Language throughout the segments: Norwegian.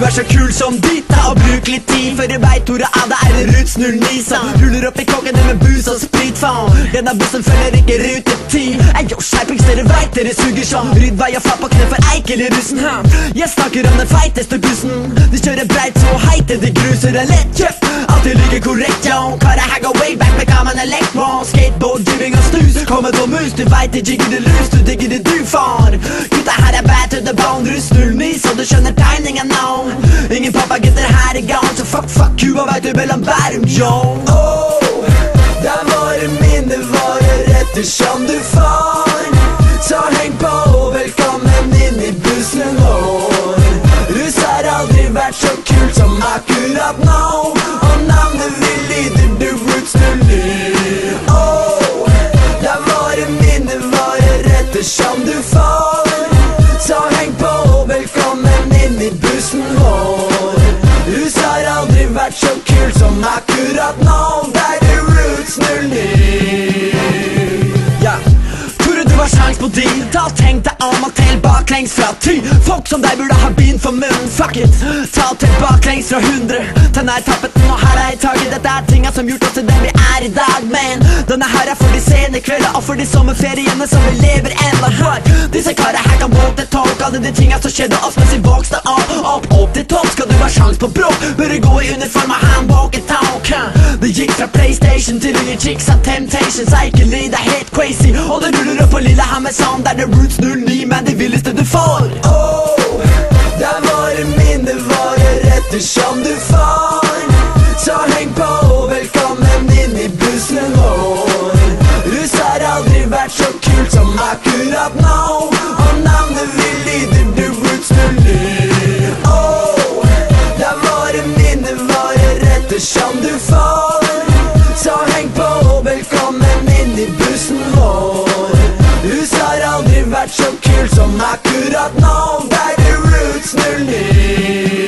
du er så kul som dit, da, og bruk litt tid. For jeg vet hvor av deg er det Roots 09 som ruller opp i kokkene med bus og sprit, faen. Denne bussen følger ikke rutetid. Yo, skjerpings, dere vet dere suger som rydd vei og fatt på kne for Eikel i russen. Jeg snakker om den feiteste bussen. De kjører breit så heite, de gruser er lett kjøpt. Alltid like korrekt, yo. Kara hagga way back med gammel elektron. Skateboard, gyving og snus. Kommet på mus, du vet det jigger det lus. Du digger det du, faen. Gutta her er bad to the bone. Russ 09, så du skjønner tegningen nå. Ingen pappagutter her i gang, så fuck Cuba, vet du mellom Bærum, yo. Oh, der var det mine varer ettersom du får. Så heng på, velkommen inn i bussen vår. Russ har aldri vært så kult som akkurat nå. Og navnet vi lyder du Roots 09. Oh, der var det mine varer ettersom du får. Så heng på, velkommen inn i bussen vår. Russ har aldri vært så kult som akkurat nå. Der er Roots 09. Ja, tror du har sjans på de? Da tenk deg om alt helt baklengs fra 10. Folk som deg burde ha bind for munnen. Fuck it, ta alt helt baklengs fra 100. Den er tappeten og her er i taget. Dette er tinga som gjort oss til den vi er i dag. Men denne her er for de sene kvelder og for de sommerferiene som vi lever enda. What? Disse karer her kan våge til tolk. Alle de tinga som skjedde oss mens vi vokste opp til topp. Skal du ha sjans på bråk, bør du gå i uniform og ha en walkie-talk. Det gikk fra PlayStation til å gi chicks av Temptations. Eikeli, det er helt crazy. Og det ruller opp på Lillehammer sånn. Der det er Roots 09, men det villeste du får. Oh, der var det mine varer ettersom du får. Så heng på, velkommen inn i bussen vår. Russ har aldri vært så kult som akkurat nå. Og navnet vi lyder du Roots 09. Oh, der var det mine varer ettersom du får. Så heng på, velkommen inn i bussen vår. Russ har aldri vært så kult som akkurat nå. Der er Roots 09.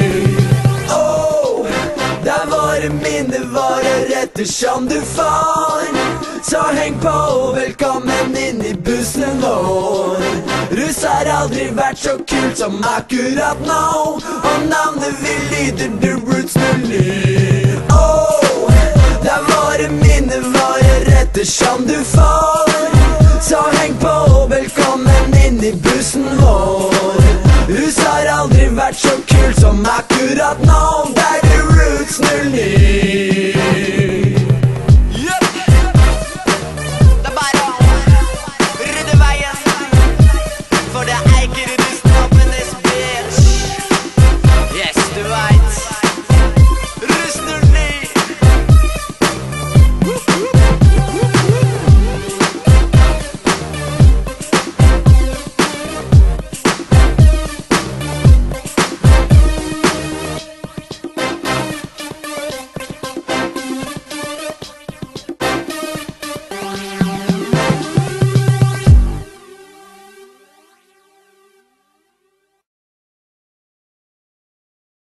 Oh, der var det mine varer ettersom du får. Så heng på, velkommen inn i bussen vår. Russ har aldri vært så kult som akkurat nå. Og navnet vi lyder du Roots 09. Oh, der var det mine varer ettersom du får. Så heng på, velkommen inn i bussen vår. Russ har aldri vært så kult som akkurat nå. Der er Roots 09.